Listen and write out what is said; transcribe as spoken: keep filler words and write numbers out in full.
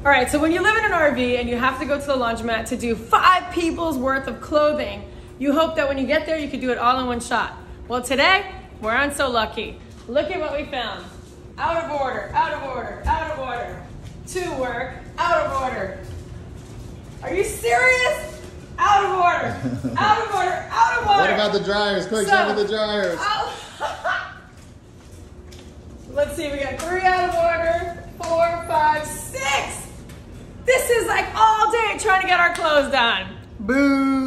All right, so when you live in an R V and you have to go to the laundromat to do five people's worth of clothing, you hope that when you get there, you can do it all in one shot. Well, today, we aren't so lucky. Look at what we found. Out of order, out of order, out of order. To work, out of order. Are you serious? Out of order, out of order, out of order. What about the dryers? Quick, so, show me the dryers. Let's see, we got three out of order, four, five, six. This is like all day trying to get our clothes done. Boo.